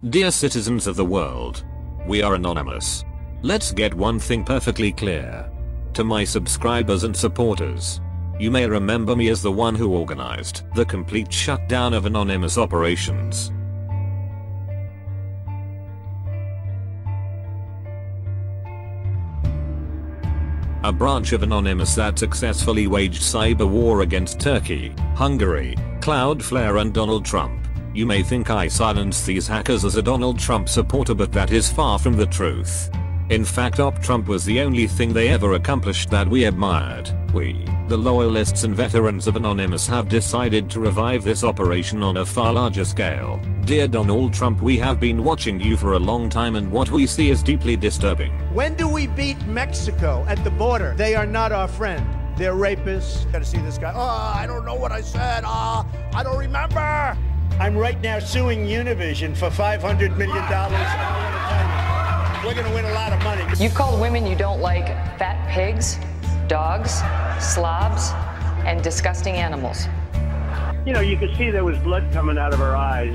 Dear citizens of the world, we are anonymous. Let's get one thing perfectly clear. To my subscribers and supporters, you may remember me as the one who organized the complete shutdown of Anonymous operations. A branch of Anonymous that successfully waged cyber war against Turkey, Hungary, Cloudflare and Donald Trump. You may think I silenced these hackers as a Donald Trump supporter, but that is far from the truth. In fact, Trump was the only thing they ever accomplished that we admired. We, the loyalists and veterans of Anonymous, have decided to revive this operation on a far larger scale. Dear Donald Trump, we have been watching you for a long time and what we see is deeply disturbing. When do we beat Mexico at the border? They are not our friend. They're rapists. Gotta see this guy. Oh, I don't know what I said. I don't remember. I'm right now suing Univision for $500 million. We're gonna win a lot of money. You've called women you don't like fat pigs, dogs, slobs, and disgusting animals. You know, you could see there was blood coming out of her eyes,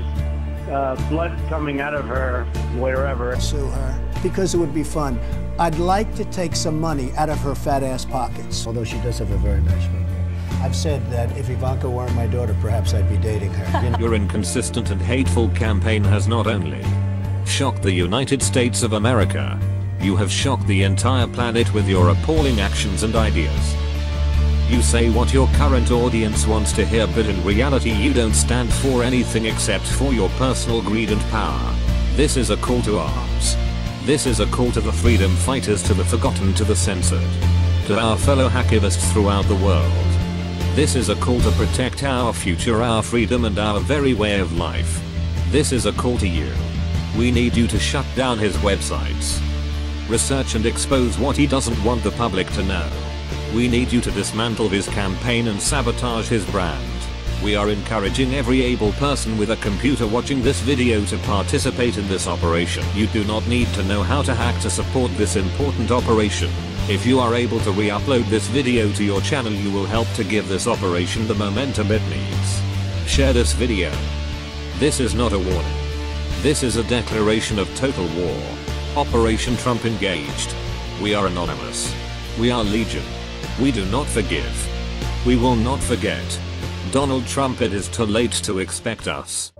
blood coming out of her wherever. Sue her because it would be fun. I'd like to take some money out of her fat ass pockets. Although she does have a very nice figure. I've said that if Ivanka weren't my daughter, perhaps I'd be dating her. Your inconsistent and hateful campaign has not only shocked the United States of America, you have shocked the entire planet with your appalling actions and ideas. You say what your current audience wants to hear, but in reality you don't stand for anything except for your personal greed and power. This is a call to arms. This is a call to the freedom fighters, to the forgotten, to the censored, to our fellow hacktivists throughout the world. This is a call to protect our future, our freedom and our very way of life. This is a call to you. We need you to shut down his websites. Research and expose what he doesn't want the public to know. We need you to dismantle his campaign and sabotage his brand. We are encouraging every able person with a computer watching this video to participate in this operation. You do not need to know how to hack to support this important operation. If you are able to re-upload this video to your channel, you will help to give this operation the momentum it needs. Share this video. This is not a warning. This is a declaration of total war. Operation Trump engaged. We are Anonymous. We are Legion. We do not forgive. We will not forget. Donald Trump, it is too late to expect us.